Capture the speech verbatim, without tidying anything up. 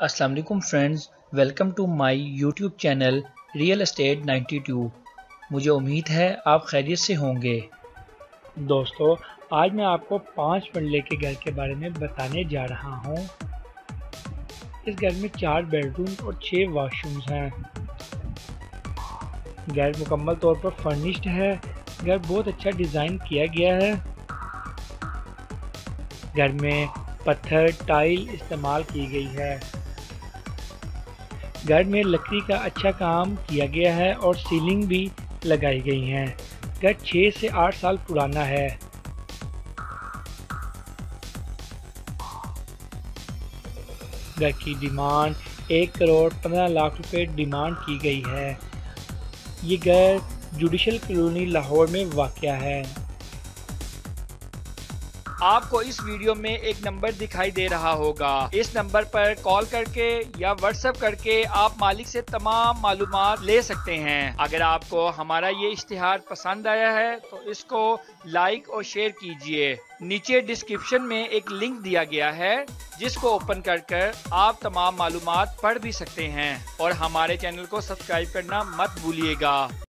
السلام علیکم friends, welcome to my YouTube channel real estate ninety two. مجھے امید ہے آپ خیریت سے ہوں گے۔ دوستو، آج میں آپ کو پانچ مرلے کے گھر کے بارے میں بتانے جا رہا ہوں۔ اس گھر میں چار بیڈ روم اور چھ واش رومز ہیں۔ گھر مکمل طور پر فرنشڈ ہے۔ گھر بہت اچھا ڈیزائن کیا گیا ہے۔ گھر میں پتھر ٹائل استعمال کی گئی ہے۔ گھر میں لکڑی کا اچھا کام کیا گیا ہے اور سیلنگ بھی لگائی گئی ہیں۔ گھر چھ سے آٹھ سال پرانا ہے۔ گھر کی ڈیمانڈ ایک کروڑ پندرہ لاکھ روپے ڈیمانڈ کی گئی ہے۔ یہ گھر جوڈیشل کالونی لاہور میں واقع ہے۔ آپ کو اس ویڈیو میں ایک نمبر دکھائی دے رہا ہوگا۔ اس نمبر پر کال کر کے یا واٹس ایپ کر کے آپ مالک سے تمام معلومات لے سکتے ہیں۔ اگر آپ کو ہمارا یہ اشتہار پسند آیا ہے تو اس کو لائک اور شیئر کیجئے۔ نیچے ڈسکرپشن میں ایک لنک دیا گیا ہے جس کو اوپن کر کر آپ تمام معلومات پڑھ بھی سکتے ہیں، اور ہمارے چینل کو سبسکرائب کرنا مت بھولیے گا۔